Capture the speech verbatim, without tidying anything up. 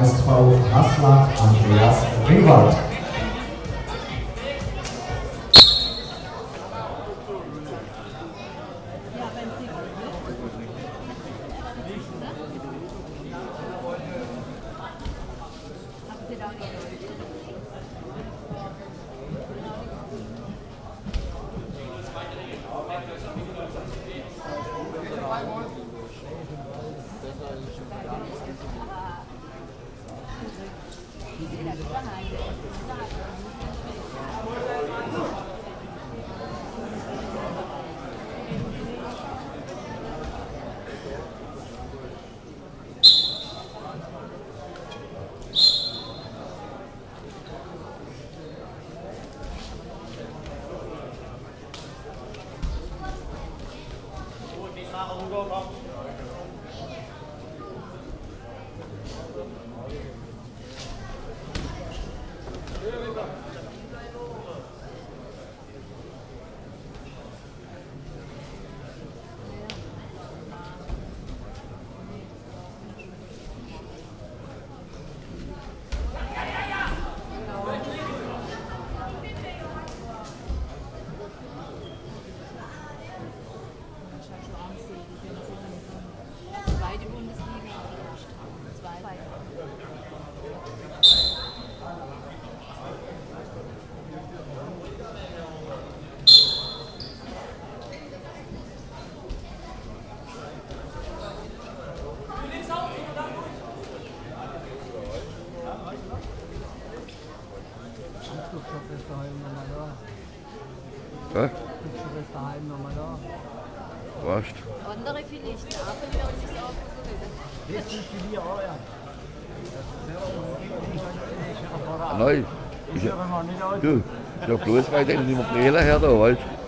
S V Haslach Andreas Ringwald. Ja? Ist das daheim nochmal da? Weißt Andere vielleicht, aber wir haben es auch so. Jetzt ist die Bier auch, ja. du? Nein. Ich, Ist aber noch nicht alt. du, ich hab bloß weil ich nicht mehr Brille her da, weißt du?